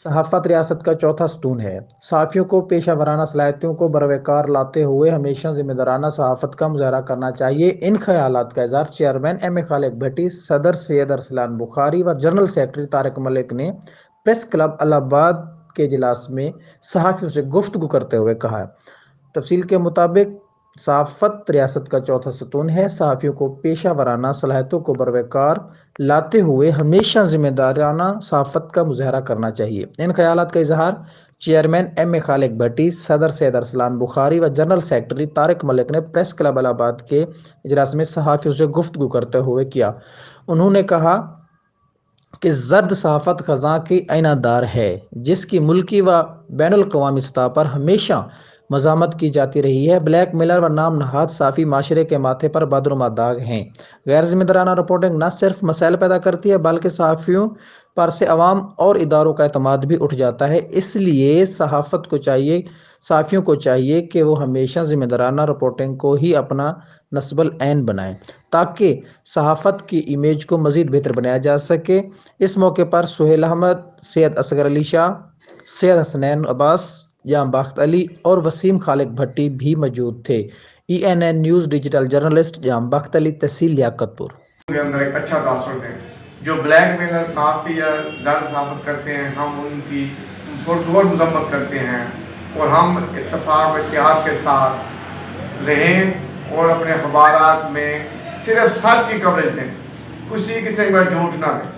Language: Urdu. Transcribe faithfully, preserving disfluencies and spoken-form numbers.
صحافت ریاست کا چوتھا ستون ہے۔ صحافیوں کو پیشہ ورانہ صلاحیتوں کو بروقار لاتے ہوئے ہمیشہ ذمہ دارانہ صحافت کا مظاہرہ کرنا چاہیے۔ ان خیالات کا اظہار چیئرمین ایم اے خالق بھٹی، صدر سید ارسلان بخاری و جنرل سیکرٹری طارق ملک نے پریس کلب الہ آباد کے اجلاس میں صحافیوں سے گفتگو کرتے ہوئے کہا۔ تفصیل کے مطابق صحافت ریاست کا چوتھا ستون ہے۔ صحافیوں کو پیشہ ورانہ صلاحیتوں کو بروقار لاتے ہوئے ہمیشہ ذمہ دارانہ صحافت کا مظاہرہ کرنا چاہیے۔ ان خیالات کا اظہار چیئرمین ایم اے خالق بھٹی، صدر سید ارسلان بخاری و جنرل سیکرٹری طارق ملک نے پریس کلب الہ آباد کے اجلاس میں صحافیوں سے گفتگو کرتے ہوئے کیا۔ انہوں نے کہا کہ زرد صحافت خزاں کی آئینہ دار ہے، جس کی ملکی و بین الاقوامی سطح پر ہمیشہ مذمت کی جاتی رہی ہے۔ بلیک میلر و نام نہاد صحافی معاشرے کے ماتھے پر بدنما داغ ہیں۔ غیر ذمہ دارانہ رپورٹنگ نہ صرف مسائل پیدا کرتی ہے بلکہ صحافیوں پر سے عوام اور اداروں کا اعتماد بھی اٹھ جاتا ہے۔ اس لیے صحافت کو چاہیے صحافیوں کو چاہیے کہ وہ ہمیشہ ذمہ دارانہ رپورٹنگ کو ہی اپنا نصب العین بنائیں تاکہ صحافت کی امیج کو مزید بہتر بنایا جا سکے۔ اس موقع پر سہیل احمد، سید اصغر علی شاہ، سید حسنین عباس، جام بخت علی اور وسیم خالق بھٹی بھی موجود تھے۔ E N N news digital journalist Jam Bakht Ali, تحصیل لیاقت پور۔ کے اندر ایک اچھا تاثر ہے۔ جو بلیک میلر صحافی یا زرد صحافت کرتے ہیں، ہم ان کی پرزور مذمت کرتے ہیں اور ہم اتفاق و اتحاد کے ساتھ رہیں اور اپنے اخبارات میں صرف سچ کی کوریج دیں، کسی قسم کا جھوٹ نہ دیں۔